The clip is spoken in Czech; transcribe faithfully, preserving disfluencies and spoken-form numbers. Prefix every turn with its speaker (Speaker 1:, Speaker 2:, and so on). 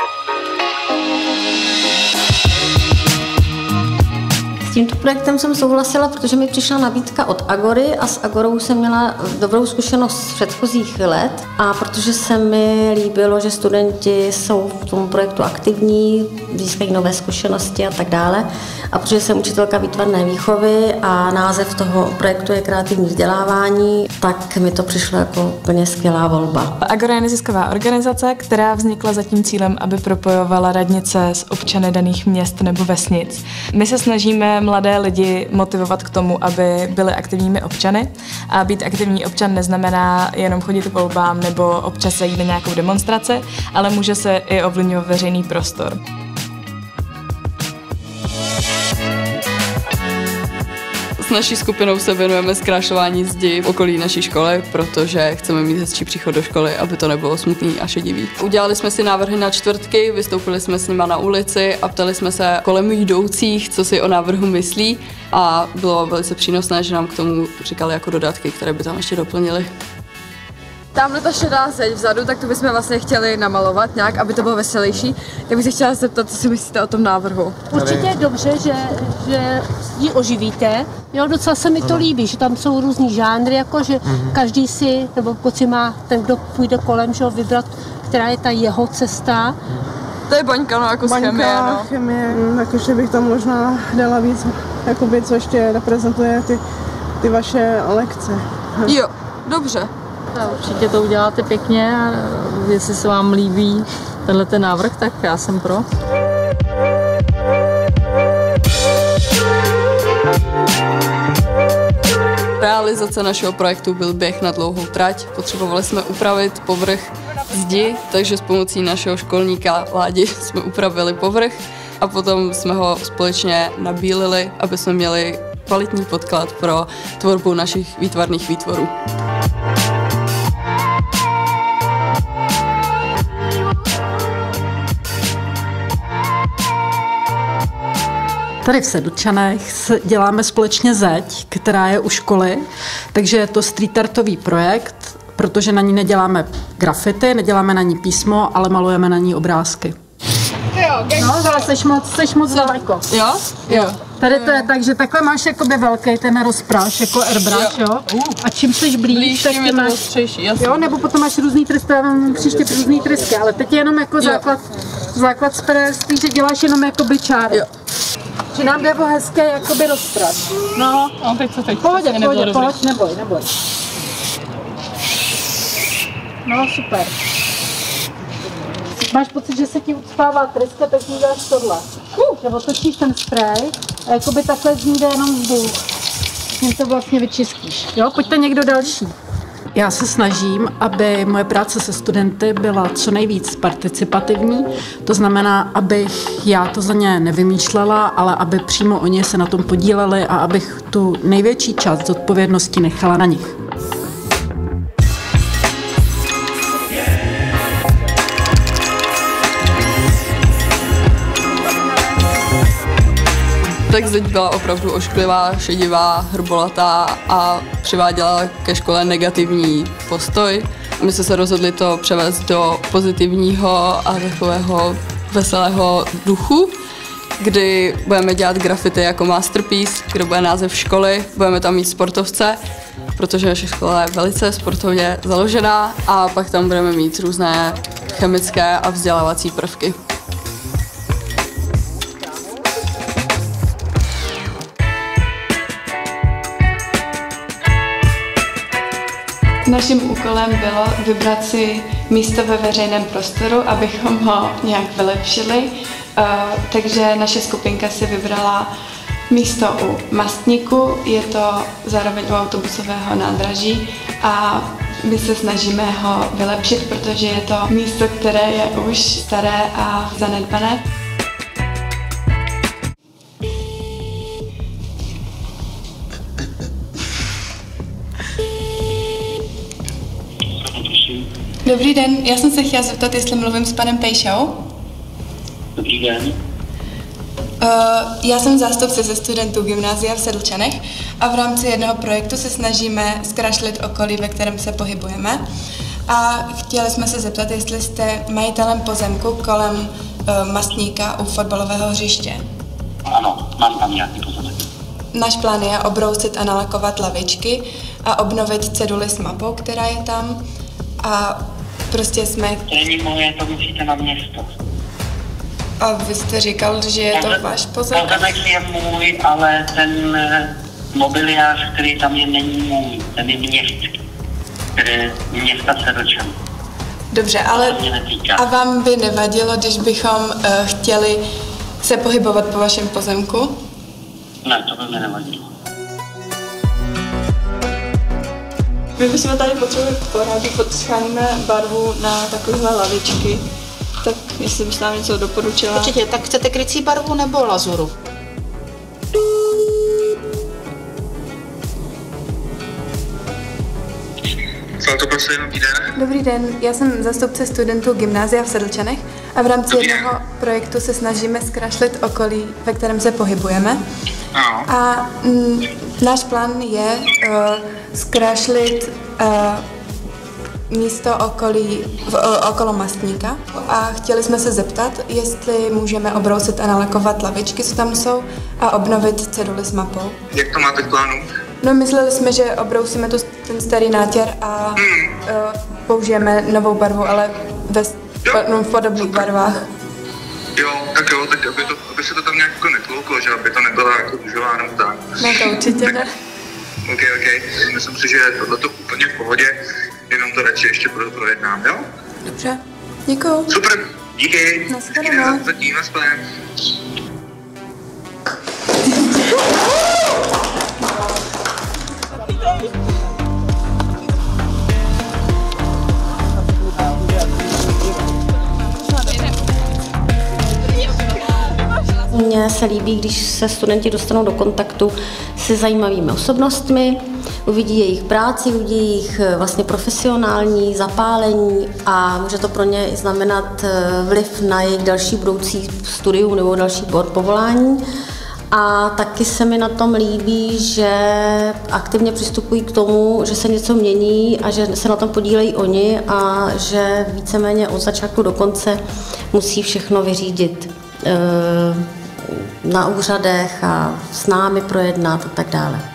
Speaker 1: S tímto projektem jsem souhlasila, protože mi přišla nabídka od Agory a s Agorou jsem měla dobrou zkušenost z předchozích let a protože se mi líbilo, že studenti jsou v tom projektu aktivní, získají nové zkušenosti a tak dále a protože jsem učitelka výtvarné výchovy a název toho projektu je kreativní vzdělávání, tak mi to přišlo jako úplně skvělá volba.
Speaker 2: Agora je nezisková organizace, která vznikla za tím cílem, aby propojovala radnice s občany daných měst nebo vesnic. My se snažíme mladé lidi motivovat k tomu, aby byli aktivními občany. A být aktivní občan neznamená jenom chodit k volbám nebo občas jít na nějakou demonstraci, ale může se i ovlivňovat veřejný prostor.
Speaker 3: S naší skupinou se věnujeme zkrášlování zdi v okolí naší školy, protože chceme mít hezčí příchod do školy, aby to nebylo smutný a šedivý. Udělali jsme si návrhy na čtvrtky, vystoupili jsme s nima na ulici a ptali jsme se kolem jdoucích, co si o návrhu myslí a bylo velice přínosné, že nám k tomu říkali jako dodatky, které by tam ještě doplnili.
Speaker 4: Tamhle ta šedá zeď vzadu, tak to bychom vlastně chtěli namalovat nějak, aby to bylo veselější. Tak bych se chtěla zeptat, co si myslíte o tom návrhu.
Speaker 5: Určitě je dobře, že, že ji oživíte. Jo, docela se mi to líbí, že tam jsou různý žánry, jako že mm-hmm. každý si, nebo pokud si má ten, kdo půjde kolem, že ho vybrat, která je ta jeho cesta.
Speaker 4: To je baňka, no, jako
Speaker 6: baňka,
Speaker 4: chemie, no.
Speaker 6: chemie, takže bych tam možná dala víc, jakoby, co ještě reprezentuje ty, ty vaše lekce.
Speaker 4: Jo, dobře.
Speaker 7: Určitě to uděláte pěkně a jestli se vám líbí tenhle ten návrh, tak já jsem pro.
Speaker 3: Realizace našeho projektu byl běh na dlouhou trať. Potřebovali jsme upravit povrch zdi, takže s pomocí našeho školníka Ládi jsme upravili povrch a potom jsme ho společně nabílili, aby jsme měli kvalitní podklad pro tvorbu našich výtvarných výtvorů.
Speaker 8: Tady v Sedlčanech děláme společně zeď, která je u školy, takže je to street artový projekt, protože na ní neděláme grafity, neděláme na ní písmo, ale malujeme na ní obrázky. No, ale seš moc, seš moc daleko.
Speaker 4: Jo? Jo.
Speaker 8: Tady to je tak, že takhle máš jakoby velký ten rozpráš, jako airbrush, jo? jo? A čím jsi blíž, blíž tak ty máš,
Speaker 4: ostřejší,
Speaker 8: jo? Nebo potom máš různý trysky, já mám příště různý trysky, ale teď je jenom jako základ, základ správství, že děláš jenom jakoby čáry. Jo. Že nám jde o hezké jakoby rozpráš. No,
Speaker 4: no teď co teď?
Speaker 8: Pohodě, pohodě, pohodě, neboj, neboj. No, super. Máš pocit, že se ti ucpává tryska, tak mi dáš tohle. Uh, že otočíš ten spray a jakoby takhle z ní jde jenom vzduch. Tím to vlastně vyčistíš. Jo, pojďte někdo další. Já se snažím, aby moje práce se studenty byla co nejvíc participativní. To znamená, abych já to za ně nevymýšlela, ale aby přímo oni se na tom podíleli a abych tu největší část zodpovědnosti nechala na nich.
Speaker 3: Tak zeď byla opravdu ošklivá, šedivá, hrbolatá a přiváděla ke škole negativní postoj. My jsme se rozhodli to převést do pozitivního a takového veselého duchu, kdy budeme dělat grafity jako masterpiece, kde bude název školy, budeme tam mít sportovce, protože naše škola je velice sportovně založená a pak tam budeme mít různé chemické a vzdělávací prvky.
Speaker 2: Naším úkolem bylo vybrat si místo ve veřejném prostoru, abychom ho nějak vylepšili. Takže naše skupinka si vybrala místo u Mastníku, je to zároveň u autobusového nádraží a my se snažíme ho vylepšit, protože je to místo, které je už staré a zanedbané.
Speaker 9: Dobrý den, já jsem se chtěla zeptat, jestli mluvím s panem Pejšou.
Speaker 10: Dobrý den.
Speaker 9: Uh, já jsem zástupce ze studentů gymnázia v Sedlčanech a v rámci jednoho projektu se snažíme zkrašlit okolí, ve kterém se pohybujeme. A chtěli jsme se zeptat, jestli jste majitelem pozemku kolem uh, Mastníka u fotbalového hřiště.
Speaker 10: Ano, mám tam nějaký pozemek.
Speaker 9: Náš plán je obrousit a nalakovat lavičky a obnovit ceduly s mapou, která je tam. A prostě jsme...
Speaker 10: To není moje, to musíte na město.
Speaker 9: A vy jste říkal, že je to váš pozemek?
Speaker 10: Pozemek je můj, ale ten mobiliář, který tam je, není můj. Ten je městský. Který města Sedlčan.
Speaker 9: Dobře, ale a vám by nevadilo, když bychom uh, chtěli se pohybovat po vašem pozemku?
Speaker 10: Ne, to by mi nevadilo.
Speaker 2: My bychom tady potřebovali poradit, potřebujeme barvu na takovéhle lavičky. Tak jestli byste nám něco doporučila.
Speaker 8: Určitě, tak chcete krycí barvu nebo lazuru?
Speaker 11: To prosím, dobrý den.
Speaker 9: Dobrý den, já jsem zástupce studentů gymnázia v Sedlčanech a v rámci dobrý jednoho den. projektu se snažíme zkrášlit okolí, ve kterém se pohybujeme.
Speaker 11: No.
Speaker 9: A m, náš plán je uh, zkrášlit uh, místo okolí, v, o, okolo Mastníka a chtěli jsme se zeptat, jestli můžeme obrousit a nalakovat lavičky, co tam jsou, a obnovit ceduly s mapou.
Speaker 11: Jak to máte v plánu?
Speaker 9: No, mysleli jsme, že obrousíme tu, ten starý nátěr a hmm. uh, použijeme novou barvu, ale ve, no, v podobných barvách.
Speaker 11: Jo, tak jo, tak aby, to, aby se to tam nějak jako netlouklo, že aby to nebylo jako dužová nebo tak.
Speaker 9: Ne, to určitě ne.
Speaker 11: OK, OK, myslím si, že tohle to úplně v pohodě, jenom to radši ještě projednám, jo?
Speaker 9: Dobře, děkuju.
Speaker 11: Super, díky.
Speaker 9: Naschledanou.
Speaker 11: Zatím, naschledanou.
Speaker 1: Mně se líbí, když se studenti dostanou do kontaktu se zajímavými osobnostmi, uvidí jejich práci, uvidí jejich vlastně profesionální zapálení a může to pro ně i znamenat vliv na jejich další budoucí studium nebo další povolání. A taky se mi na tom líbí, že aktivně přistupují k tomu, že se něco mění a že se na tom podílejí oni a že víceméně od začátku do konce musí všechno vyřídit na úřadech a s námi projednat a tak dále.